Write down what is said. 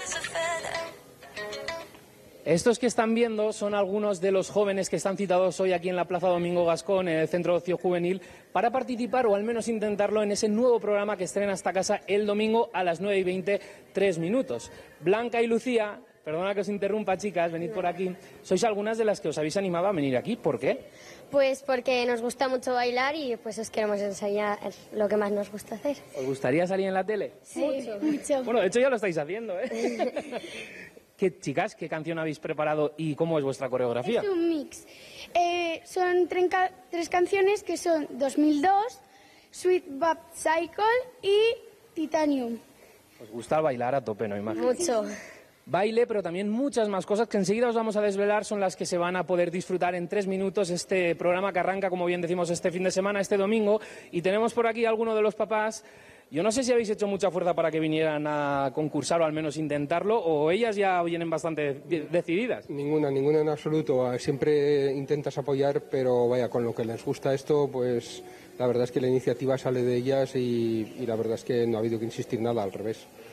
Estos que están viendo son algunos de los jóvenes que están citados hoy aquí en la Plaza Domingo Gascón, en el Centro de Ocio Juvenil, para participar o al menos intentarlo en ese nuevo programa que estrena esta casa el domingo a las 9:20, 3 minutos. Blanca y Lucía, perdona que os interrumpa, chicas, venid por aquí. Sois algunas de las que os habéis animado a venir aquí. ¿Por qué? Pues porque nos gusta mucho bailar y pues os queremos enseñar lo que más nos gusta hacer. ¿Os gustaría salir en la tele? Sí, mucho. Bueno, de hecho ya lo estáis haciendo, ¿eh? Chicas, ¿qué canción habéis preparado y cómo es vuestra coreografía? Es un mix. Son tres canciones que son 2002, Sweet But Cycle y Titanium. Os gusta bailar a tope, ¿no? Imagino. Mucho. Baile, pero también muchas más cosas que enseguida os vamos a desvelar, son las que se van a poder disfrutar en 3 minutos, este programa que arranca, como bien decimos, este fin de semana, este domingo, y tenemos por aquí a alguno de los papás. Yo no sé si habéis hecho mucha fuerza para que vinieran a concursar o al menos intentarlo, o ellas ya vienen bastante decididas. Ninguna en absoluto. Siempre intentas apoyar, pero vaya, con lo que les gusta esto, pues la verdad es que la iniciativa sale de ellas y la verdad es que no ha habido que insistir nada, al revés.